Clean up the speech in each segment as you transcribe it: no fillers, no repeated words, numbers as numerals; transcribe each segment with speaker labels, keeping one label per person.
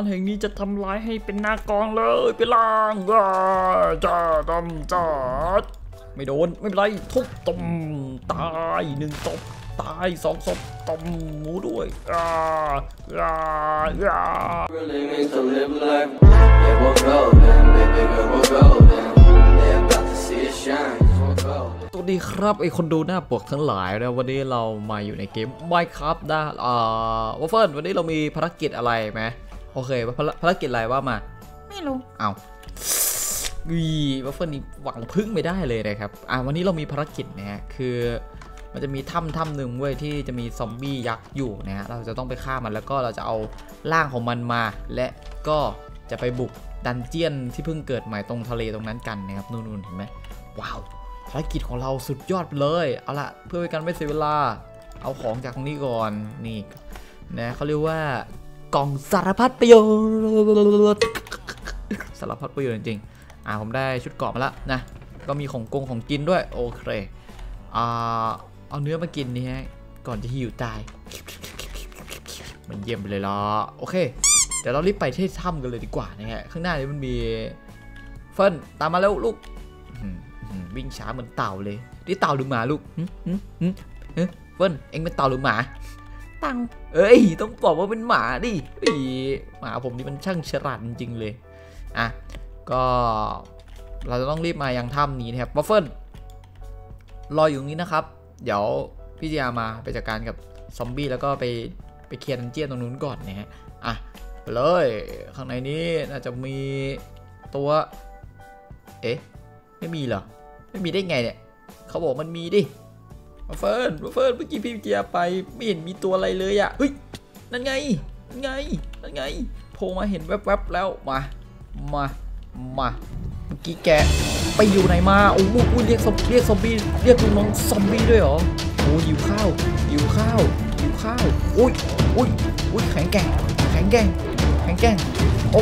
Speaker 1: แห่งนี้จะทำลายให้เป็นหน้ากองเลยไปล้างจ้าดำจ้าไม่โดนไม่เป็นไรทุบตมตาย1 ศพตาย2 ศพตมหมูด้วยสวัสดีครับไอคนดูหน้าปกทั้งหลายนะวันนี้เรามาอยู่ในเกม Minecraft นะวอฟเฟิลวันนี้เรามีภารกิจอะไรไหมโอเคภารกิจอะไรว่ามาไม่รู้เอาวอฟเฟิลนี่หวังพึ่งไม่ได้เลยนะครับวันนี้เรามีภารกิจนะฮะคือมันจะมีถ้ำหนึ่งเว้ยที่จะมีซอมบี้ยักษ์อยู่นะฮะเราจะต้องไปฆ่ามันแล้วก็เราจะเอาร่างของมันมาและก็จะไปบุกดันเจียนที่เพิ่งเกิดใหม่ตรงทะเลตรงนั้นกันนะครับนู่นเห็นไหมว้าวภารกิจของเราสุดยอดเลยเอาละเพื่อเป็นการไม่เสียเวลาเอาของจากตรงนี้ก่อนนี่นะเขาเรียกว่ากล่องสารพัดประโยชน์สารพัดประโยชน์จริงๆผมได้ชุดเกราะมาแล้วนะก็มีของกินด้วยโอเคเอาเนื้อมากินนี่ฮะก่อนจะหิวตายมันเยี่ยมไปเลยล่ะโอเคเดี๋ยวเรารีบไปที่ถ้ำกันเลยดีกว่านะฮะข้างหน้านี้มันมีเฟิร์นตามมาแล้วลูกวิ่งช้าเหมือนเต่าเลยนี่เต่าหรือหมาลูกเฟิร์นเอ็งเป็นเต่าหรือหมาตังต้องบอกว่าเป็นหมาดิหมาผมนี่มันช่างฉลาดจริงๆเลยก็เราจะต้องรีบมายังถ้ำนี้นะครับวัฟเฟิลรออยู่ตรงนี้นะครับเดี๋ยวพี่จีอามาไปจัดการกับซอมบี้แล้วก็ไปเคลียร์ดันเจี้ยนตรงนู้นก่อนนะฮะไปเลยข้างในนี้น่าจะมีตัวไม่มีเหรอไม่มีได้ไงเนี่ยเขาบอกมันมีดิวัฟเฟิลเมื่อกี้พี่จีอาไปไม่เห็นมีตัวอะไรเลยเฮ้ยนั่นไงโผล่มาเห็นแวบๆแล้วมาเมื่อกี้แกไปอยู่ไหนมาโอ้โหเรียกซอมบี้เรียกลูกน้องซอมบี้ด้วยเหรอโอ้หิวข้าวอุ้ยแข็งแกร่งโอ้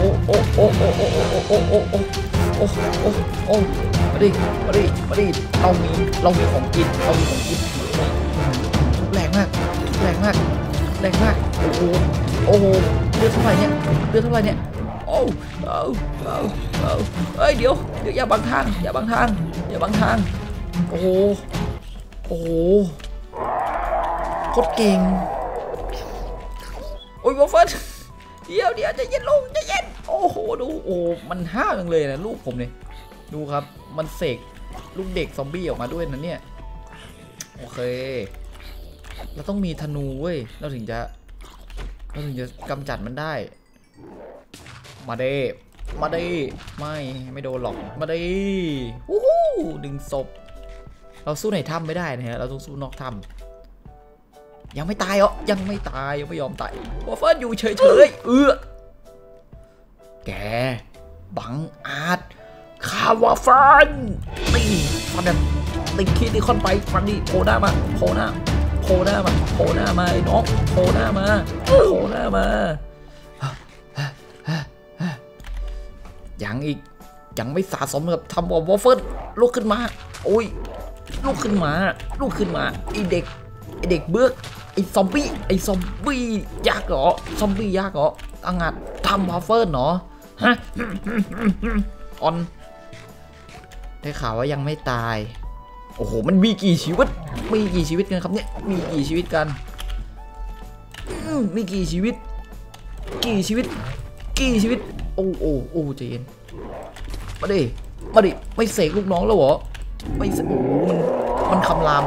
Speaker 1: มาดิเรามีของกินแรงมากโอ้โหเลือดเท่าไหร่เนี่ยเดี๋ยวอย่าบังทางโอ้โหโคตรเก่งโอ้ยวอฟเฟิลเดี๋ยวจะเย็นลงโอ้โหดูมันห้าวจังเลยนะลูกผมเนี่ยดูครับมันเสกลูกเด็กซอมบี้ออกมาด้วยนะเนี่ยโอเคเราต้องมีธนูเว้ยเราถึงจะกำจัดมันได้มาเด้ไม่โดนหรอกมาเด้1 ศพเราสู้ในถ้ำไม่ได้นะฮะเราต้องสู้นอกถ้ำยังไม่ตายยังไม่ยอมตายวอฟเฟิลอยู่เฉยแกบังอาจฆ่าวอฟเฟิลฟันแบบติดคีดที่ค่อนไปฟันดิโผล่หน้ามาไอ้น้องโผล่หน้ามายังไม่สะสมกับทำวอฟเฟิลลุกขึ้นมาลุกขึ้นมาไอเด็กเบือกไอซอมบี้ยักษ์เหรออังัดทำวอฟเฟิลเหรอฮะออนได้ข่าวว่ายังไม่ตายโอ้โหมันมีกี่ชีวิตกันครับเนี่ยมีกี่ชีวิตกันมีกี่ชีวิตโอ้ใจเย็นมาดิไม่เสกลูกน้องแล้วเหรอไม่เสกโอ้มันคำราม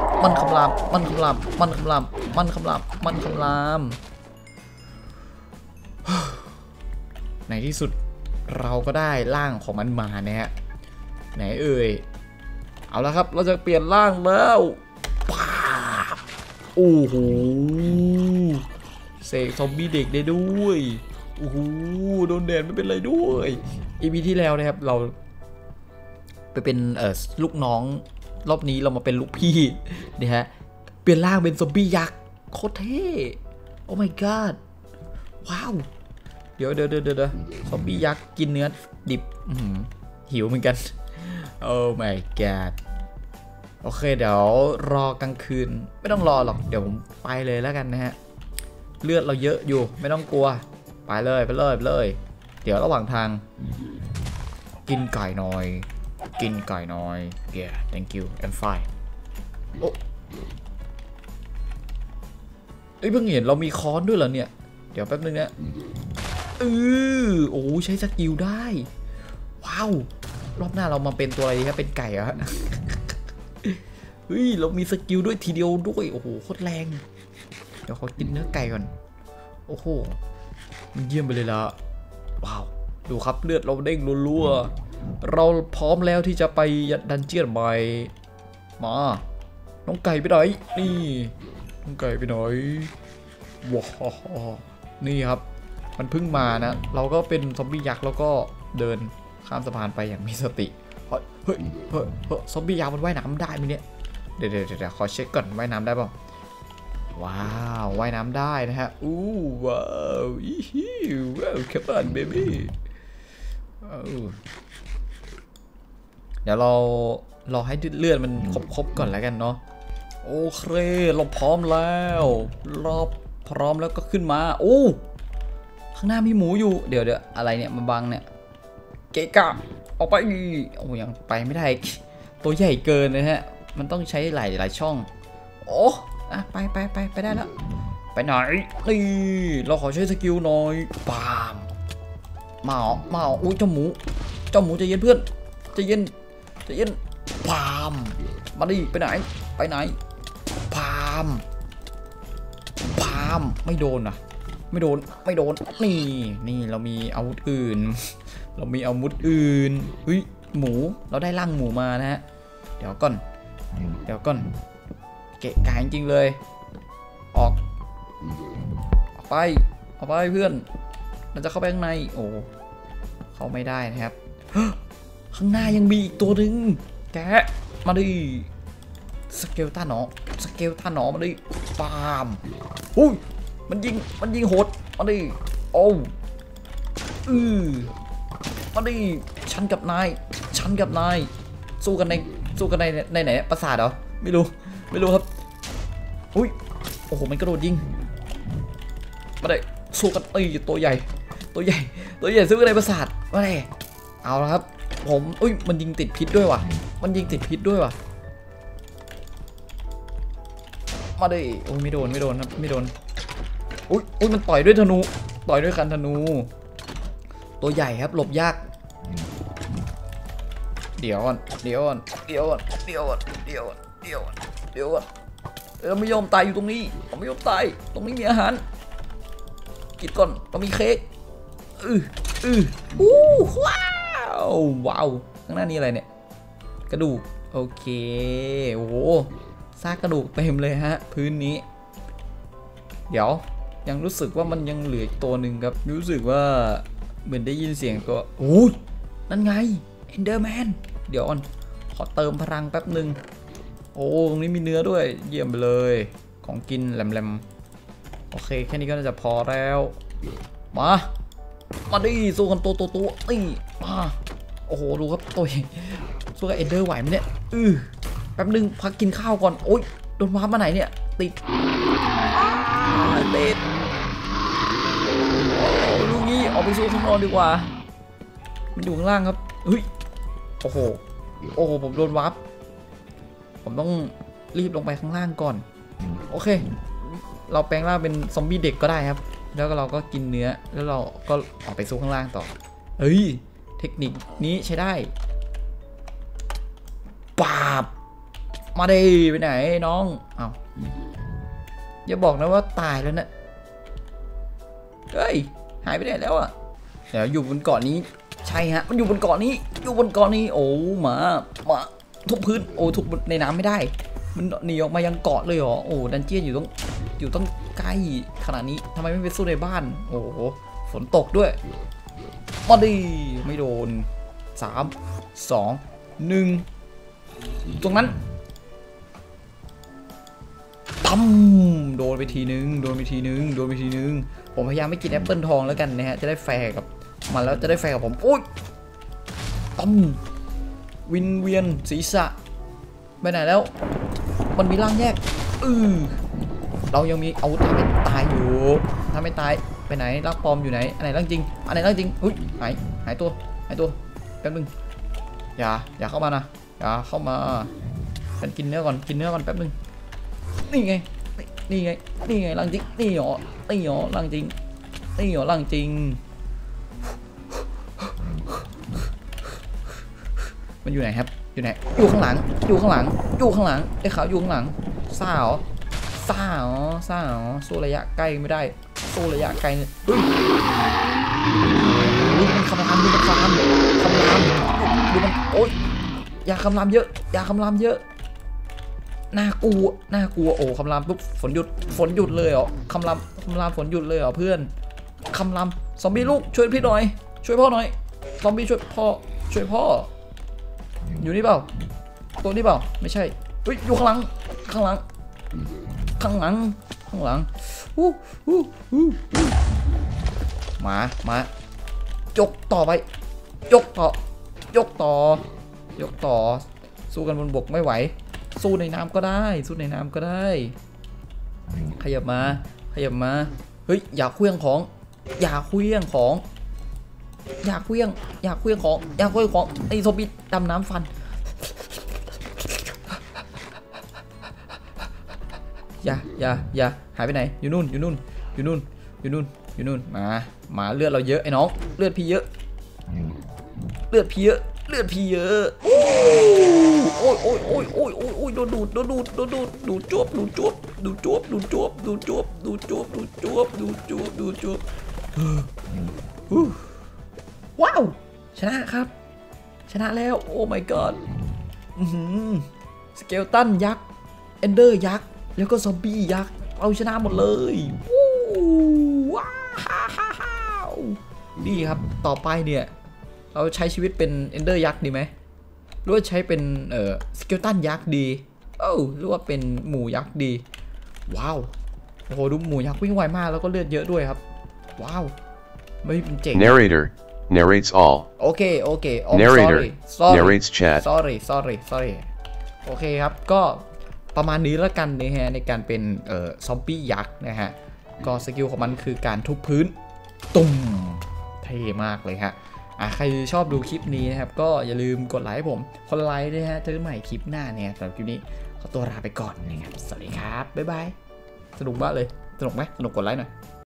Speaker 1: ในที่สุดเราก็ได้ร่างของมันมานะฮะไหนเอาละครับเราจะเปลี่ยนร่างแล้วโอ้โหเสกซอมบี้เด็กได้ด้วยโอ้โหโดนแดดไม่เป็นไรด้วย EP ที่แล้วนะครับเราไปเป็นลูกน้องรอบนี้เรามาเป็นลูกพี่นี่ฮะเปลี่ยนร่างเป็นซอมบี้ยักษ์โคตรเท่โอ้ my god ว้าวเดี๋ยวซอมบี้ยักษ์กินเนื้อดิบหิวเหมือนกันโอ้ my god โอเคเดี๋ยวรอกลางคืนไม่ต้องรอหรอกเดี๋ยวผมไปเลยแล้วกันนะฮะเลือดเราเยอะอยู่ไม่ต้องกลัวไปไปเลย เดี๋ยวระหว่างทางกินไก่หน่อย yeah thank you I'm fine โอ้เพิ่งเห็นเรามีค้อนด้วยเหรอเนี่ยเดี๋ยวแป๊บนึงนะโอ้ใช้สกิลได้ว้าวรอบหน้าเรามาเป็นตัวอะไรดีครับเป็นไก่เหรอฮะเฮ้ยเรามีสกิลด้วยทีเดียวด้วยโอ้โหโคตรแรงเดี๋ยวขอกินเนื้อไก่ก่อนโอ้โหมันเยี่ยมไปเลยละว้าวดูครับเลือดเราเด้งรัวๆเราพร้อมแล้วที่จะไปดันเจียนใหม่มาน้องไก่ไปไหนนี่น้องไก่ไปไหนว้าวนี่ครับมันเพิ่งมานะเราก็เป็นซอมบี้ยักษ์แล้วก็เดินข้ามสะพานไปอย่างมีสติเฮ้ยซอมบี้ยักษ์มันว่ายน้ำได้ไหมเนี่ยเดี๋ยวขอเช็คก่อนว่ายน้ำได้ป่ะว้าวว่ายน้ำได้นะฮะว้าวว้าวcome on baby เดี๋ยวเราให้เลือดมันครบก่อนแล้วกันเนาะโอเคเราพร้อมแล้วก็ขึ้นมาโอ้ข้างหน้ามีหมูอยู่เดี๋ยวอะไรเนี่ยมาบังเนี่ยเกะกะออกไปโอ้ยังไปไม่ได้ตัวใหญ่เกินนะฮะมันต้องใช้หลายช่องโอ้ไปได้แล้วไปไหนนี่เราขอใช้สกิลหน่อยปามมาอุ้ยเจ้าหมูใจเย็นเพื่อนใจเย็นปามมาดิไปไหนปามไม่โดนอ่ะไม่โดนนี่เรามีอาวุธอื่นเฮ้ยหมูเราได้ร่างหมูมานะฮะเดี๋ยวก่อนเกะกะจริงเลยออกไปเพื่อนเราจะเข้าไปข้างในโอ้เข้าไม่ได้นะครับข้างหน้ายังมีอีกตัวหนึ่งแกะมาดิสเกลต้าหนอมาดิปามอุ้ยมันยิงโหดมาดิโอ้มาดิฉันกับนายสู้กันในไหนปราสาทเหรอไม่รู้ครับอุ้ยโอ้โหมันกระโดดยิงมาดิสู้กันตัวใหญ่สู้กันในปราสาทมาดิเอาละครับผมอุ้ยมันยิงติดพิษด้วยว่ะมาดิโอ้ยไม่โดนครับไม่โดนอุ้ยมันต่อยด้วยธนูคันธนูตัวใหญ่ครับหลบยากเดี๋ยวก่อนไม่ยอมตายอยู่ตรงนี้ไม่ยอมตายตรงนี้มีอาหารกินก่อนเรามีเค้กว้าวข้างหน้านี้อะไรเนี่ยกระดูกโอเคโอ้โหซากกระดูกเต็มเลยฮะพื้นนี้เดี๋ยวยังรู้สึกว่ามันยังเหลืออีกตัวหนึ่งครับรู้สึกว่าเหมือนได้ยินเสียงตัวโอ้ยนั่นไงเอนเดอร์แมนเดี๋ยวขอเติมพลังแป๊บหนึ่งโอ้ตรงนี้มีเนื้อด้วยเยี่ยมไปเลยของกินแหลมโอเคแค่นี้ก็น่าจะพอแล้วมาดิสู้กันตัวนี่มาโอ้โหดูครับตัวสู้กับเอนเดอร์ไหวไหมเนี่ยแป๊บนึงพักกินข้าวก่อนโอ้ยโดนวาร์ปมาไหนเนี่ยติดลูกนี้ออกไปสู้ข้างนอกดีกว่ามันอยู่ข้างล่างครับเฮ้ยโอ้โหผมโดนวาร์ปผมต้องรีบลงไปข้างล่างก่อนโอเคเราแปลงร่างเป็นซอมบี้เด็กก็ได้ครับแล้วเราก็กินเนื้อแล้วเราก็ออกไปสู้ข้างล่างต่อเฮ้ยเทคนิคนี้ใช้ได้ปาบมาดิไปไหนน้องเอาอย่าบอกนะว่าตายแล้วนะเฮ้ยหายไปไหนแล้วอะเดี๋ยวอยู่บนเกาะนี้ใช่ฮะมันอยู่บนเกาะนี้โอ้มาทุบพื้นโอ้ทุบในน้ำไม่ได้มันหนีออกมายังเกาะเลยเหรอโอ้ดันเจี้ยนอยู่ต้องใกล้ขนาดนี้ทำไมไม่ไปสู้ในบ้านโอ้โหฝนตกด้วยมาดิไม่โดน3 2 1ตรงนั้นตั้มโดนไปทีนึงผมพยายามไม่กินแอปเปิลทองแล้วกันนะฮะจะได้แฟร์กับมันแล้วจะได้แฟร์กับผมโอ๊ยตั้มวินเวียนศีรษะไปไหนแล้วมันมีร่างแยกเรายังมีอาวุธทำให้ตายอยู่ถ้าไม่ตายไปไหนร่างปลอมอยู่ไหนอันไหนร่างจริงอันไหนร่างจริงอุ้ยหายตัวแป๊บนึงอย่าเข้ามานะอย่าเข้ามาฉันกินเนื้อก่อนแป๊บนึงนี่ไงร่างจริงนี่หรอร่างจริงมันอยู่ไหนครับอยู่ไหนอยู่ข้างหลังไอ้ขาวอยู่ข้างหลังซ่าเหรอสู้ระยะใกล้ไม่ได้สู้ระยะไกลเฮ้ยมันคำรามดูมันโอ๊ยอย่าคำรามเยอะน่ากลัวโอ้คำรามปุ๊บฝนหยุดเลยเหรอคำรามฝนหยุดเลยเหรอเพื่อนคำรามซอมบี้ลูกช่วยพี่หน่อยช่วยพ่อหน่อยซอมบี้ช่วยพ่ออยู่นี่เปล่าตัวนี้เปล่าไม่ใช่เฮ้ยอยู่ข้างหลังมาจกต่อไปยกต่อสู้กันบนบกไม่ไหวสู้ในน้ำก็ได้ขยับมาเฮ้ยอย่าเคลื่องของไอ้โซบิดำน้ำฟันอย่าหายไปไหนอยู่นู่นมาเลือดเราเยอะไอ้น้องเลือดพี่เยอะโอ้ยโดนดูดจวบว้าวชนะครับชนะแล้วโอ้ my god สเกลตันยักษ์เอนเดอร์ยักษ์แล้วก็ซอมบี้ยักษ์เราชนะหมดเลยว้าวนี่ครับต่อไปเนี่ยเราใช้ชีวิตเป็นเอนเดอร์ยักษ์ดีไหมหรือว่าใช้เป็นสเกลตันยักษ์ดีหรือว่าเป็นหมูยักษ์ดีว้าวโอ้โหดูหมูยักษ์วิ่งไวมากแล้วก็เลือดเยอะด้วยครับว้าวไม่เป็นเจ๋ง
Speaker 2: Narrator narrates all
Speaker 1: โอเค
Speaker 2: Narrator narrates chat
Speaker 1: sorry โอเคครับก็ประมาณนี้แล้วกันนะฮะในการเป็นซอมบี้ยักษ์นะฮะก็สกิลของมันคือการทุบพื้นตุ่มเท่มากเลยฮะใครชอบดูคลิปนี้นะครับก็อย่าลืมกดไลค์ให้ผมคนละไลค์ด้วยฮะเจอกันใหม่คลิปหน้าเนี่ยสำหรับคลิปนี้ขอตัวลาไปก่อนนะครับสวัสดีครับบ๊ายบายสนุกมากเลยสนุกไหมสนุกกดไลค์หน่อย